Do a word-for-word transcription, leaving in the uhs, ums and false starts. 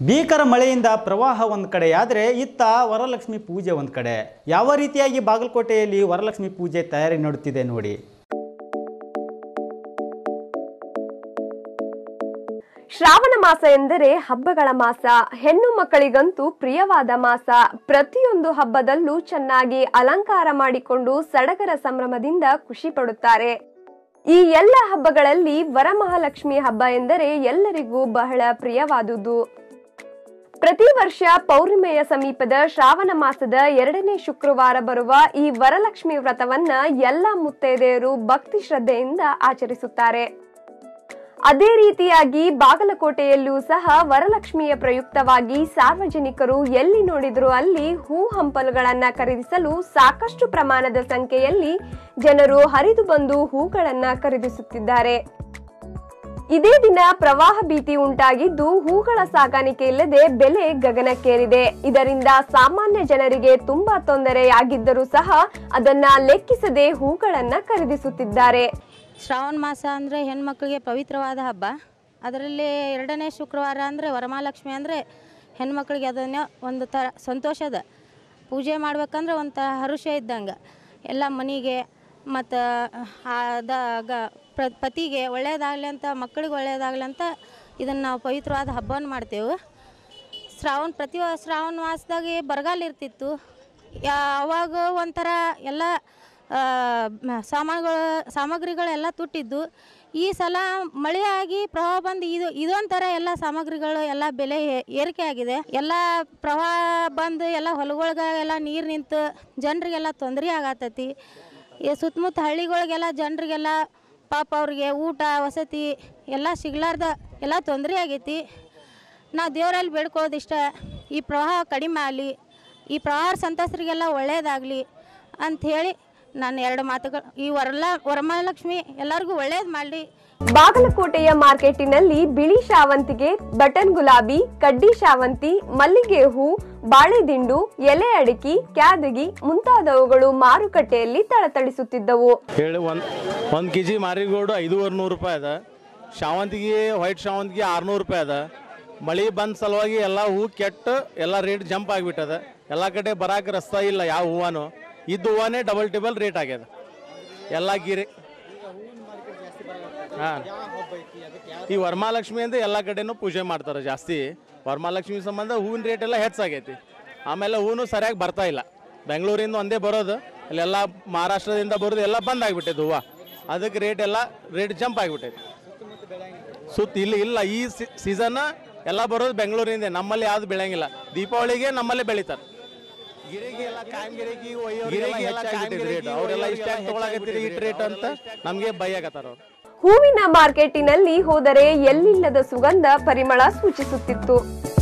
ಭೀಕರ ಮಳೆಯಿಂದ ಪ್ರವಾಹ ಒಂದು ಕಡೆಯಾದರೆ ಇತ್ತ ವರಲಕ್ಷ್ಮಿ ಪೂಜೆ ಒಂದು ಕಡೆ. ಯಾವ ರೀತಿಯಾಗಿ ಬಾಗಲಕೋಟೆಯಲ್ಲಿ ವರಲಕ್ಷ್ಮಿ ಪೂಜೆ ತಯಾರಿ ನಡೆಯುತ್ತಿದೆ ನೋಡಿ. ಶ್ರಾವಣ ಮಾಸ ಎಂದರೆ ಹಬ್ಬಗಳ ಮಾಸ. ಹೆಣ್ಣು ಮಕ್ಕಳಿಗಂತೂ ಪ್ರಿಯವಾದ ಮಾಸ. ಪ್ರತಿಯೊಂದು ಹಬ್ಬದಲ್ಲೂ ಚೆನ್ನಾಗಿ ಅಲಂಕಾರ ಮಾಡಿಕೊಂಡು ಸಡಗರ ಸಂಭ್ರಮದಿಂದ ಖುಷಿ ಪಡುತ್ತಾರೆ. ಈ ಎಲ್ಲ ಹಬ್ಬಗಳಲ್ಲಿ ವರಮಹಾಲಕ್ಷ್ಮಿ ಹಬ್ಬ ಎಂದರೆ ಎಲ್ಲರಿಗೂ ಬಹಳ ಪ್ರಿಯವಾದುದು. ಪ್ರತಿ ವರ್ಷ ಪೌರ್ಣಿಮೆಯ ಸಮೀಪದ ಶ್ರಾವಣ ಮಾಸದ ಎರಡನೇ ಶುಕ್ರವಾರ ಬರುವ ಈ ವರಲಕ್ಷ್ಮಿ ವ್ರತವನ್ನ ಎಲ್ಲ ಮುತ್ತೈದೆಯರು ಭಕ್ತಿ ಶ್ರದ್ಧೆಯಿಂದ ಆಚರಿಸುತ್ತಾರೆ. ಅದೇ ರೀತಿಯಾಗಿ ಬಾಗಲಕೋಟೆಯಲ್ಲೂ ಸಹ ವರಲಕ್ಷ್ಮಿಯ ಪ್ರಯುಕ್ತವಾಗಿ ಸಾರ್ವಜನಿಕರು ಎಲ್ಲಿ ನೋಡಿದ್ರು ಅಲ್ಲಿ ಹೂ ಹಂಪಲುಗಳನ್ನ ಖರೀದಿಸಲು ಸಾಕಷ್ಟು ಪ್ರಮಾಣದ ಸಂಖ್ಯೆಯಲ್ಲಿ ಜನರು ಹರಿದು ಬಂದು ಹೂಗಳನ್ನ ಖರೀದಿಸುತ್ತಿದ್ದಾರೆ. ಇದೇ ದಿನ ಪ್ರವಾಹ ಭೀತಿ ಉಂಟಾಗಿದ್ದು ಹೂಗಳ ಸಾಗಾಣಿಕೆ ಇಲ್ಲದೆ ಬೆಲೆ ಗಗನಕ್ಕೇರಿದೆ. ಇದರಿಂದ ಸಾಮಾನ್ಯ ಜನರಿಗೆ ತುಂಬಾ ತೊಂದರೆಯಾಗಿದ್ದರೂ ಸಹ ಅದನ್ನ ಲೆಕ್ಕಿಸದೆ ಹೂಗಳನ್ನ ಖರೀದಿಸುತ್ತಿದ್ದಾರೆ. ಶ್ರಾವಣ ಮಾಸ ಅಂದರೆ ಹೆಣ್ಮಕ್ಳಿಗೆ ಪವಿತ್ರವಾದ ಹಬ್ಬ. ಅದರಲ್ಲಿ ಎರಡನೇ ಶುಕ್ರವಾರ ಅಂದರೆ ವರಮಹಾಲಕ್ಷ್ಮಿ ಅಂದರೆ ಹೆಣ್ಮಕ್ಳಿಗೆ ಅದನ್ನು ಒಂದು ಥರ ಸಂತೋಷದ ಪೂಜೆ ಮಾಡ್ಬೇಕಂದ್ರೆ ಒಂಥರ ಹರುಷ ಇದ್ದಂಗೆ. ಎಲ್ಲ ಮನೆಗೆ ಮತ್ತು ಅದಾಗ ಪ್ರ ಪತಿಗೆ ಒಳ್ಳೆಯದಾಗಲಿ ಅಂತ, ಮಕ್ಕಳಿಗೆ ಒಳ್ಳೆಯದಾಗಲಿ ಅಂತ ಇದನ್ನು ನಾವು ಪವಿತ್ರವಾದ ಹಬ್ಬವನ್ನು ಮಾಡ್ತೇವೆ. ಶ್ರಾವಣ ಪ್ರತಿ ಶ್ರಾವಣ ಮಾಸದಾಗೆ ಬರಗಾಲ ಇರ್ತಿತ್ತು. ಅವಾಗ ಒಂಥರ ಎಲ್ಲ ಸಾಮಾನುಗಳು ಸಾಮಗ್ರಿಗಳೆಲ್ಲ ತುಟ್ಟಿದ್ದು. ಈ ಸಲ ಮಳೆಯಾಗಿ ಪ್ರವಾಹ ಬಂದು ಇದು ಇದೊಂಥರ ಎಲ್ಲ ಸಾಮಗ್ರಿಗಳು ಎಲ್ಲ ಬೆಲೆ ಏರಿಕೆ ಆಗಿದೆ. ಎಲ್ಲ ಪ್ರವಾಹ ಬಂದು ಎಲ್ಲ ಹೊಲಗಳ್ಗೆ ಎಲ್ಲ ನೀರು ನಿಂತು ಜನರಿಗೆಲ್ಲ ತೊಂದರೆ ಆಗತ್ತೈತಿ. ಈ ಸುತ್ತಮುತ್ತ ಹಳ್ಳಿಗಳಿಗೆಲ್ಲ ಜನರಿಗೆಲ್ಲ ಪಾಪ ಅವ್ರಿಗೆ ಊಟ ವಸತಿ ಎಲ್ಲ ಸಿಗ್ಲಾರ್ದ ಎಲ್ಲ ತೊಂದರೆ ಆಗೈತಿ. ನಾವು ದೇವರಲ್ಲಿ ಬೇಡ್ಕೊಳ್ಳೋದಿಷ್ಟ, ಈ ಪ್ರವಾಹ ಕಡಿಮೆ ಆಗಲಿ, ಈ ಪ್ರವಾಹ ಸಂತ್ರಸ್ತರಿಗೆಲ್ಲ ಒಳ್ಳೆಯದಾಗಲಿ ಅಂಥೇಳಿ ನಾನು ಎರಡು ಮಾತುಗಳು ಈ ವರಲ ವರಮಹಾಲಕ್ಷ್ಮಿ ಎಲ್ಲರಿಗೂ ಒಳ್ಳೇದು ಮಾಡಲಿ. ಬಾಗಲಕೋಟೆಯ ಮಾರ್ಕೆಟಿನಲ್ಲಿ ಬಿಳಿ ಶಾವಂತಿಗೆ, ಬಟನ್ ಗುಲಾಬಿ, ಕಡ್ಡಿ ಶಾವಂತಿ, ಮಲ್ಲಿಗೆ ಹೂ, ಬಾಳೆದಿಂಡು, ಎಲೆ ಅಡಿಕೆ, ಕ್ಯಾದಗಿ ಮುಂತಾದವುಗಳು ಮಾರುಕಟ್ಟೆಯಲ್ಲಿ ತಳತಳಿಸುತ್ತಿದ್ದವು. ಹೇಳಿ ಒಂದು ಒಂದು ಕೆ ಜಿ ಮಾರಿಗೋಲ್ಡು ಐದೂವರೆ ನೂರು ರೂಪಾಯಿ ಅದ. ಶಾವಂತಿಗೆ ವೈಟ್ ಶಾವಂತಿಗೆ ಆರುನೂರು ರೂಪಾಯಿ ಅದ. ಮಳೆ ಬಂದ ಸಲುವಾಗಿ ಎಲ್ಲ ಹೂ ಕೆಟ್ಟು ಎಲ್ಲ ರೇಟ್ ಜಂಪ್ ಆಗಿಬಿಟ್ಟದ. ಎಲ್ಲ ಕಡೆ ಬರಾಕ ರಸ್ತೆ ಇಲ್ಲ. ಯಾವ ಹೂವನು ಇದ್ದು ಹೂವನೇ ಡಬಲ್ ಟೇಬಲ್ ರೇಟ್ ಆಗ್ಯದ. ಎಲ್ಲ ಗಿರಿ ಹಾಂ ಈ ವರಮಹಾಲಕ್ಷ್ಮಿ ಅಂದರೆ ಎಲ್ಲ ಕಡೆನೂ ಪೂಜೆ ಮಾಡ್ತಾರೆ ಜಾಸ್ತಿ. ವರಮಹಾಲಕ್ಷ್ಮಿ ಸಂಬಂಧ ಹೂವಿನ ರೇಟ್ ಎಲ್ಲ ಹೆಚ್ಚಾಗೈತಿ. ಆಮೇಲೆ ಹೂವು ಸರಿಯಾಗಿ ಬರ್ತಾ ಇಲ್ಲ. ಬೆಂಗಳೂರಿಂದ ಒಂದೇ ಬರೋದು, ಅಲ್ಲೆಲ್ಲ ಮಹಾರಾಷ್ಟ್ರದಿಂದ ಬರೋದು ಎಲ್ಲ ಬಂದ್ ಆಗಿಬಿಟ್ಟೈತೆ ಹೂವು. ಅದಕ್ಕೆ ರೇಟ್ ಎಲ್ಲ ರೇಟ್ ಜಂಪ್ ಆಗಿಬಿಟ್ಟೈತಿ. ಸುತ್ತ ಇಲ್ಲಿ ಇಲ್ಲ. ಈ ಸೀಸನ್ ಎಲ್ಲ ಬರೋದು ಬೆಂಗಳೂರಿಂದ. ನಮ್ಮಲ್ಲಿ ಯಾವ್ದು ಬೆಳೆಯಂಗಿಲ್ಲ. ದೀಪಾವಳಿಗೆ ನಮ್ಮಲ್ಲೇ ಬೆಳಿತಾರೆ. ಗಿರಿಗೆ ಎಲ್ಲ ಕಾಯಂ ಗಿರಿಗೆ ಅವರೆಲ್ಲ ಇಷ್ಟ ತಗೊಳಕತ್ತೀರಿ ಇಟ್ ರೇಟ್ ಅಂತ ನಮಗೆ ಭಯ ಆಗತ್ತಾರ ಅವ್ರು. ಹೂವಿನ ಮಾರ್ಕೆಟಿನಲ್ಲಿ ಹೋದರೆ ಎಲ್ಲಿಲ್ಲದ ಸುಗಂಧ ಪರಿಮಳ ಸೂಚಿಸುತ್ತಿತ್ತು.